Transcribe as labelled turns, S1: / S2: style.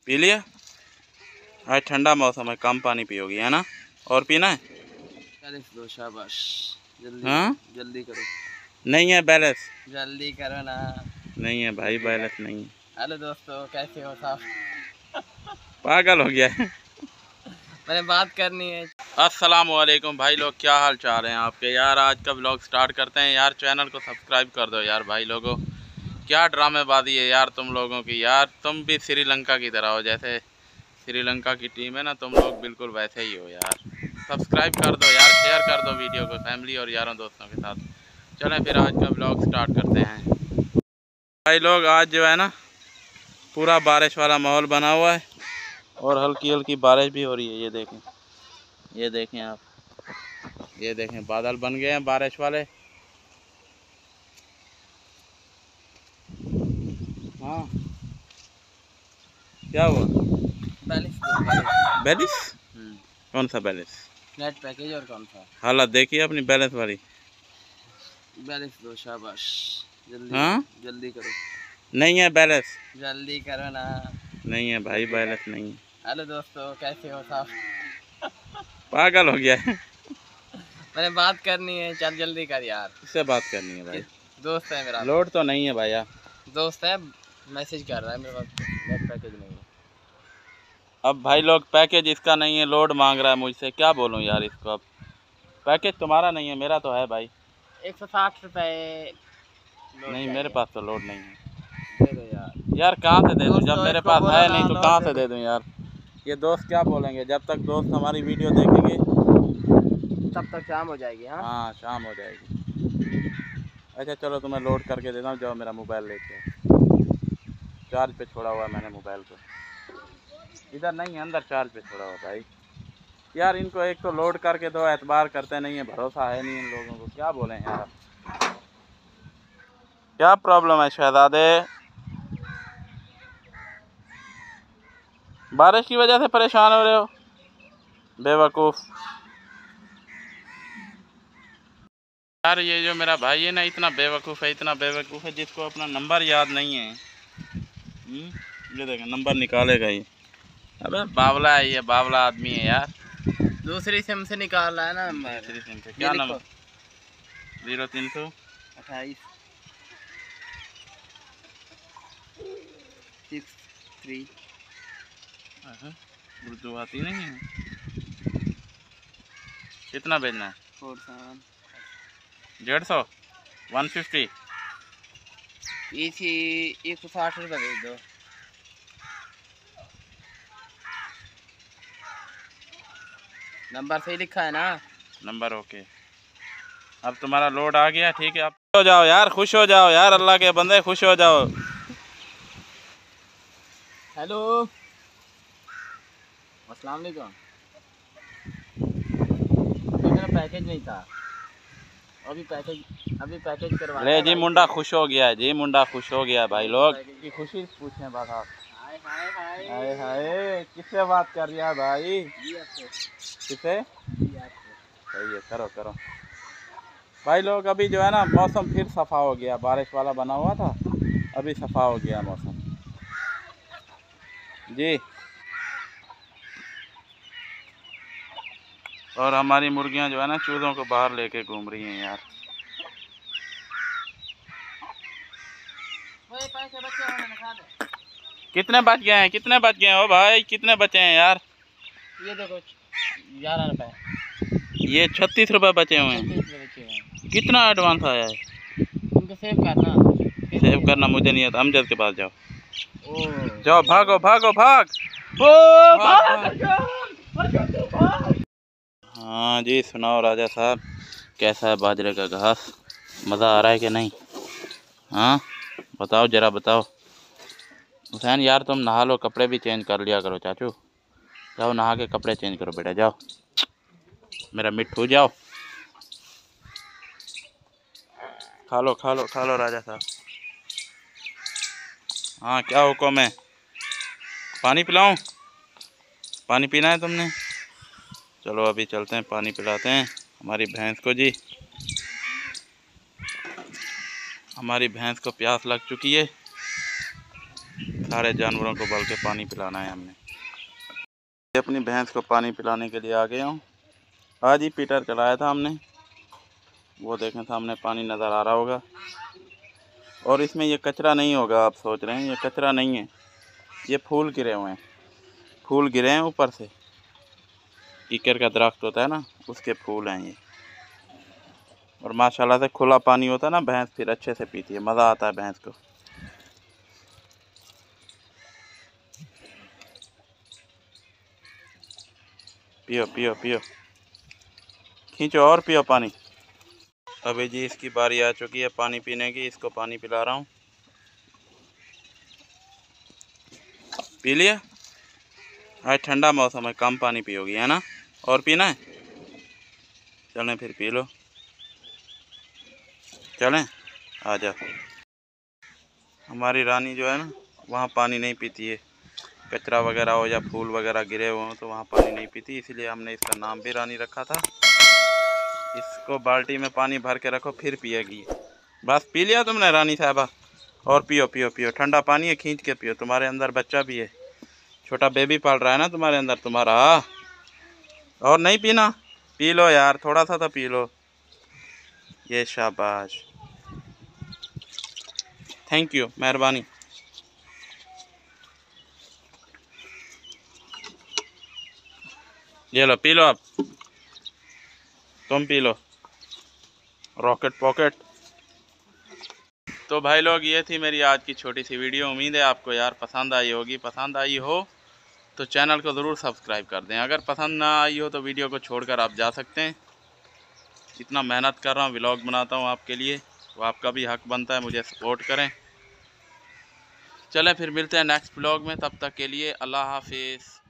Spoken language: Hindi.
S1: पी लिया? आज ठंडा मौसम है, कम पानी पियोगी है ना? और पीना है?
S2: दो शाबाश। जल्दी
S1: हाँ
S2: जल्दी करो।
S1: नहीं है बैलेंस?
S2: जल्दी करो ना।
S1: नहीं है भाई, बैलेंस नहीं है।
S2: हेलो दोस्तों, कैसे हो साहब?
S1: पागल हो गया है।
S2: मैंने बात करनी है।
S1: अस्सलाम वालेकुम भाई लोग, क्या हाल चाल हैं आपके यार? आज का व्लॉग स्टार्ट करते हैं यार। चैनल को सब्सक्राइब कर दो यार भाई लोगों। क्या ड्रामेबाजी है यार तुम लोगों की यार। तुम भी श्रीलंका की तरह हो, जैसे श्रीलंका की टीम है ना, तुम लोग बिल्कुल वैसे ही हो यार। सब्सक्राइब कर दो यार, शेयर कर दो वीडियो को फैमिली और यारों दोस्तों के साथ। चलें फिर आज का व्लॉग स्टार्ट करते हैं भाई लोग। आज जो है ना पूरा बारिश वाला माहौल बना हुआ है और हल्की हल्की बारिश भी हो रही है। ये देखें आप, ये देखें बादल बन गए हैं बारिश वाले। हाँ क्या हुआ? बैलेंस? कौन सा बैलेंस?
S2: नेट पैकेज और कौन सा?
S1: हालत देखिए अपनी बैलेंस वाली।
S2: बैलेंस दो शाबाश। जल्दी
S1: हाँ
S2: जल्दी करो।
S1: नहीं है बैलेंस?
S2: जल्दी करो ना।
S1: नहीं है भाई, बैलेंस नहीं है।
S2: हेलो दोस्तों, कैसे हो साहब?
S1: पागल हो गया है।
S2: मैंने बात करनी है, चल जल्दी कर यार।
S1: किससे बात करनी है भाई?
S2: दोस्त है मेरा।
S1: लोड तो नहीं है भैया।
S2: दोस्त है, मैसेज कर रहा है मेरे पास, नेट पैकेज नहीं है।
S1: अब भाई लोग पैकेज इसका नहीं है, लोड मांग रहा है मुझसे, क्या बोलूं यार इसको। अब पैकेज तुम्हारा नहीं है, मेरा तो है भाई।
S2: 160 रुपये
S1: नहीं मेरे पास तो लोड नहीं है।
S2: दे दो यार।
S1: यार कहाँ से दे दूं जब मेरे पास है नहीं, तो कहाँ से
S2: दे
S1: दे दूं यार। ये दोस्त क्या बोलेंगे, जब तक दोस्त हमारी वीडियो देखेंगे
S2: तब तक शाम हो जाएगी।
S1: हाँ शाम हो जाएगी। अच्छा चलो तुम्हें लोड करके देता हूँ, जाओ मेरा मोबाइल लेके। चार्ज पे छोड़ा हुआ है मैंने मोबाइल को, इधर नहीं है, अंदर चार्ज पे छोड़ा हुआ भाई। यार इनको एक तो लोड करके दो, एतबार करते नहीं है, भरोसा है नहीं इन लोगों को, क्या बोलें यार। क्या प्रॉब्लम है शहजादे? बारिश की वजह से परेशान हो रहे हो बेवकूफ़? यार ये जो मेरा भाई है ना, इतना बेवकूफ़ है, इतना बेवकूफ़ है, जिसको अपना नंबर याद नहीं है। ये देखें नंबर निकालेगा ही। अबे बावला है ये, बावला आदमी है यार।
S2: दूसरी सिम से निकाल रहा है ना नंबर।
S1: दूसरी सिम से क्या नंबर?
S2: 0328 63।
S1: उर्दू आती नहीं है। कितना भेजना है?
S2: 47
S1: 150 150।
S2: इसी 160 रुपये भेज दो। नंबर सही लिखा है ना?
S1: Number okay. अब तुम्हारा लोड आ गया, ठीक है। अब हो जाओ यार, खुश हो जाओ यार, अल्लाह के बंदे खुश हो जाओ।
S2: हेलो, अस्सलाम वालेकुम। मेरा पैकेज नहीं था, अभी पैकेज करवा
S1: ले जी मुंडा खुश हो गया है, जी मुंडा खुश हो गया है भाई लोग की खुशी पूछें बात आप। हाय हाय किससे बात कर रहा है भाई? किससे? सही है, करो करो भाई लोग। अभी जो है ना मौसम फिर सफ़ा हो गया, बारिश वाला बना हुआ था, अभी सफ़ा हो गया मौसम जी। और हमारी मुर्गियां जो है ना चूज़ों को बाहर लेके घूम रही हैं यार। कितने बच गए हैं, कितने बच गए हैं? ओ भाई कितने बचे हैं यार?
S2: ये देखो 11 रुपये।
S1: ये 36 रुपये बचे हुए हैं। कितना एडवांस आया है?
S2: उनको सेव करना
S1: मुझे नहीं आता। अमजद के पास जाओ।
S2: ओ
S1: जाओ भागो भागो भाग। हाँ जी सुनाओ राजा साहब, कैसा है बाजरे का घास? मज़ा आ रहा है कि नहीं? हाँ बताओ ज़रा बताओ। हुसैन यार तुम नहा लो, कपड़े भी चेंज कर लिया करो चाचू। जाओ नहा के कपड़े चेंज करो बेटा, जाओ मेरा मिट्ठू जाओ। खा लो राजा साहब। हाँ क्या हुक्म है? पानी पिलाऊं? पानी पीना है तुमने? चलो अभी चलते हैं, पानी पिलाते हैं हमारी भैंस को जी। हमारी भैंस को प्यास लग चुकी है, सारे जानवरों को बल्कि पानी पिलाना है हमने। अपनी भैंस को पानी पिलाने के लिए आ गया हूँ। आज ही पीटर चलाया था हमने, वो देखें सामने पानी नज़र आ रहा होगा। और इसमें ये कचरा नहीं होगा, आप सोच रहे हैं ये कचरा नहीं है, ये फूल गिरे हुए हैं, फूल गिरे हैं ऊपर से, कीकर का दरख्त होता है ना, उसके फूल हैं ये। और माशाल्लाह से खुला पानी होता है ना, भैंस फिर अच्छे से पीती है, मज़ा आता है भैंस को। पियो पियो पियो, खींचो और पियो पानी। अभी जी इसकी बारी आ चुकी है पानी पीने की, इसको पानी पिला रहा हूँ। पी लिया? आज ठंडा मौसम है, कम पानी पियोगी है ना? और पीना है? चलें फिर पी लो, चलें आ जाओ। हमारी रानी जो है ना, वहाँ पानी नहीं पीती है, कचरा वगैरह हो या फूल वगैरह गिरे हुए हो तो वहाँ पानी नहीं पीती, इसलिए हमने इसका नाम भी रानी रखा था। इसको बाल्टी में पानी भर के रखो फिर पिएगी। बस पी लिया तुमने रानी साहबा? और पियो पियो पियो, ठंडा पानी है, खींच के पियो, तुम्हारे अंदर बच्चा भी है, छोटा बेबी पल रहा है ना तुम्हारे अंदर तुम्हारा। और नहीं पीना? पी लो यार, थोड़ा सा तो पी लो। ये शाबाश, थैंक यू, मेहरबानी। ये लो पी लो, अब तुम पी लो, रॉकेट पॉकेट। तो भाई लोग, ये थी मेरी आज की छोटी सी वीडियो। उम्मीद है आपको यार पसंद आई होगी। पसंद आई हो तो चैनल को ज़रूर सब्सक्राइब कर दें। अगर पसंद ना आई हो तो वीडियो को छोड़कर आप जा सकते हैं। इतना मेहनत कर रहा हूँ, व्लॉग बनाता हूँ आपके लिए, तो आपका भी हक बनता है मुझे सपोर्ट करें। चलें फिर मिलते हैं नेक्स्ट व्लॉग में, तब तक के लिए अल्लाह हाफिज़।